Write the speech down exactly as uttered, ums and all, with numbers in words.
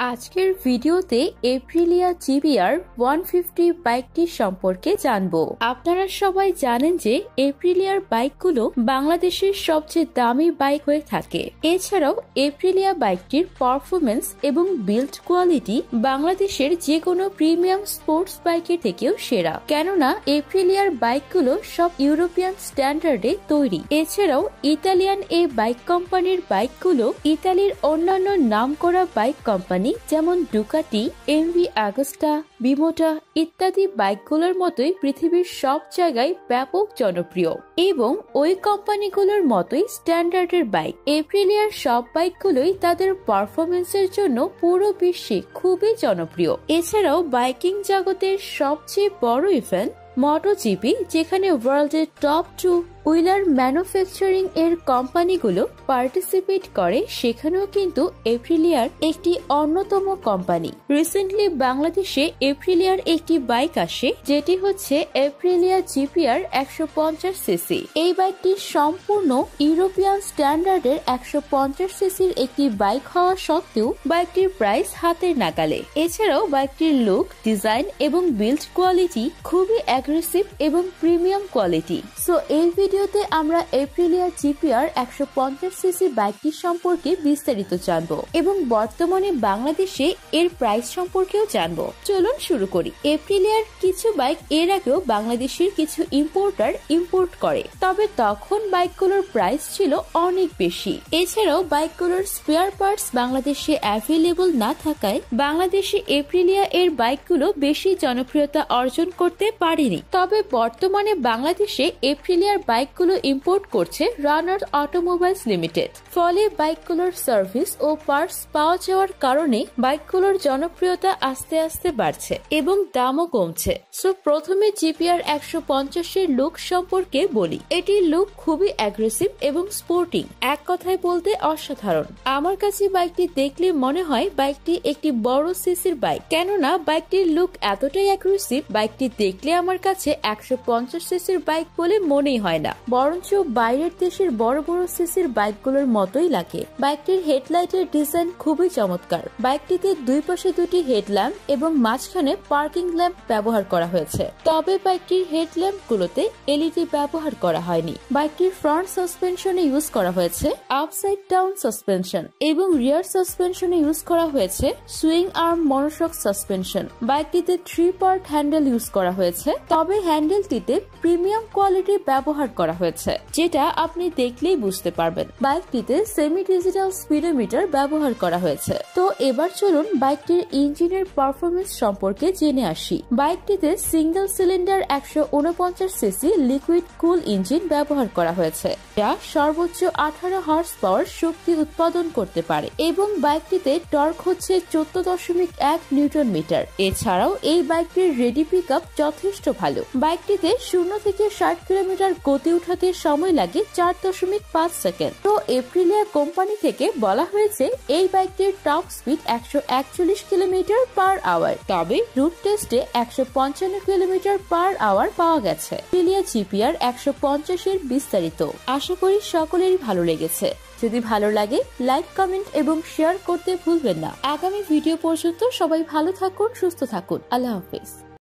আজকের ভিডিওতে Aprilia GPR একশো পঞ্চাশ বাইকটি সম্পর্কে জানবো। আপনারা সবাই জানেন যে এপ্রিলিয়ার বাইকগুলো বাংলাদেশের সবচেয়ে দামি বাইক হয়ে থাকে। এছাড়াও এপ্রিলিয়া বাইকটির পারফরমেন্স এবং বিল্ড কোয়ালিটি বাংলাদেশের যে কোনো প্রিমিয়াম স্পোর্টস বাইকের থেকেও সেরা, কেননা এপ্রিলিয়ার বাইকগুলো সব ইউরোপিয়ান স্ট্যান্ডার্ডে তৈরি। এছাড়াও ইতালিয়ান এই বাইক কোম্পানির বাইকগুলো ইতালির অন্যান্য নামকরা বাইক কোম্পানি যেমন ডুকাটি, এমভি আগস্টা, বিমোটা ইত্যাদি বাইকগুলোর মতোই পৃথিবীর সব জায়গায় ব্যাপক জনপ্রিয় এবং ওই কোম্পানিগুলোর মতোই স্ট্যান্ডার্ডের বাইক। এপ্রিলিয়ার সব বাইকগুলোই তাদের পারফরমেন্সের জন্য পুরো বিশ্বে খুবই জনপ্রিয়। এছাড়াও বাইকিং জগতের সবচেয়ে বড় ইভেন্ট মোটোজিপি, যেখানে ওয়ার্ল্ডের টপ টু হুইলার ম্যানুফ্যাকচারিং এর কোম্পানিগুলো পার্টিসিপেট করে, সেখানেও কিন্তু এপ্রিলিয়ার একটি অন্যতম কোম্পানি। রিসেন্টলি বাংলাদেশে এপ্রিলিয়ার একটি বাইক আসে, যেটি হচ্ছে এপ্রিলিয়া জিপিআর একশো পঞ্চাশ সিসি। এই বাইকটি সম্পূর্ণ ইউরোপিয়ান স্ট্যান্ডার্ডের একশো পঞ্চাশ সিসির একটি বাইক হওয়া সত্ত্বেও বাইকটির প্রাইস হাতের নাগালে। এছাড়াও বাইকটির লুক, ডিজাইন এবং বিল্ড কোয়ালিটি খুবই অ্যাগ্রেসিভ এবং প্রিমিয়াম কোয়ালিটি। সো এই ভিডিওতে আমরা এপ্রিলিয়া জিপিআর একশো পঞ্চাশ সিসি বাইকটি সম্পর্কে বিস্তারিত জানবো এবং বর্তমানে বাংলাদেশে এর প্রাইস সম্পর্কেও জানবো। চলুন শুরু করি। এপ্রিলিয়ার কিছু বাইক এর আগেও বাংলাদেশের কিছু ইম্পোর্টার ইম্পোর্ট করে, তবে তখন বাইকগুলোর প্রাইস ছিল অনেক বেশি। এছাড়াও বাইকগুলোর স্পেয়ার পার্টস বাংলাদেশে অ্যাভেলেবল না থাকায় বাংলাদেশে এপ্রিলিয়া এর বাইকগুলো বেশি জনপ্রিয়তা অর্জন করতে পারেনি। তবে বর্তমানে বাংলাদেশে এপ্রিলিয়ার বাইকগুলো ইম্পোর্ট করছে রানার অটোমোবাইলস লিমিটেড। ফলে বাইকগুলোর সার্ভিস ও পার্টস পাওয়া যাওয়ার কারণে বাইকগুলোর জনপ্রিয়তা আস্তে আস্তে বাড়ছে এবং দামও কমছে। সো প্রথমে জিপিআর একশো পঞ্চাশের লুক সম্পর্কে বলি। এটির লুক খুবই অ্যাগ্রেসিভ এবং স্পোর্টিং, এক কথায় বলতে অসাধারণ। আমার কাছে বাইকটি দেখলে মনে হয় বাইকটি একটি বড় সিসির বাইক, কেননা বাইকটির লুক এতটাই অ্যাগ্রেসিভ, বাইকটি দেখলে আমার কাছে একশো পঞ্চাশ সিসির বাইক বলে মনেই হয় না, বরঞ্চ বাইরের দেশের বড় বড় সিসির বাইকগুলোর মতোই লাগে। বাইকটির হেডলাইটের ডিজাইন খুবই চমৎকার। বাইকটিতে দুই পাশে দুটি হেডল্যাম্প এবং মাঝখানে পার্কিং ল্যাম্প ব্যবহার করা হয়েছে, তবে বাইকটির হেডল্যাম্প গুলোতে এলইডি ব্যবহার করা হয়নি। বাইকটির ফ্রন্ট সাসপেনশনে ইউজ করা হয়েছে আপসাইড ডাউন সাসপেনশন এবং রিয়ার সাসপেনশনে ইউজ করা হয়েছে সুইং আর্ম মনোশক সাসপেনশন। বাইকটিতে থ্রি পার্ট হ্যান্ডেল ইউজ করা হয়েছে, তবে হ্যান্ডেলটিতে প্রিমিয়াম কোয়ালিটি ব্যবহার করা হয়েছে, যেটা আপনি দেখলেই বুঝতে পারবেন। বাইকটিতে সেমি ডিজিটাল স্পিডোমিটার ব্যবহার করা হয়েছে। তো এবার চলুন বাইকটির ইঞ্জিনের পারফরমেন্স সম্পর্কে জেনে আসি। বাইকটিতে সিঙ্গেল সিলিন্ডার একশো উনপঞ্চাশ সিসি লিকুইড কুল ইঞ্জিন ব্যবহার করা হয়েছে, যা সর্বোচ্চ আঠারো হর্স পাওয়ার শক্তি উৎপাদন করতে পারে এবং বাইকটিতে টর্ক হচ্ছে চোদ্দ দশমিক এক নিউটন মিটার। এছাড়াও এই বাইকটির রেডি পিক আপ যথেষ্ট ভালো। বাইকটিতে শূন্য থেকে ষাট কিলোমিটার গতি উঠাতে সময় লাগে চার দশমিক পাঁচ সেকেন্ড। তো এপ্রিলিয়া কোম্পানি থেকে বলা হয়েছে এই বাইকটির টপ স্পিড একশো একচল্লিশ কিলোমিটার পার আওয়ার, তবে রুট টেস্টে একশো পঞ্চান্ন কিলোমিটার পার আওয়ার পাওয়া গেছে। এপ্রিলিয়া জিপিআর একশো পঞ্চাশের বিস্তারিত আশা করি সকলেরই ভালো লেগেছে। যদি ভালো লাগে লাইক, কমেন্ট এবং শেয়ার করতে ভুলবেন না। আগামী ভিডিও পর্যন্ত সবাই ভালো থাকুন, সুস্থ থাকুন। আল্লাহ হাফেজ।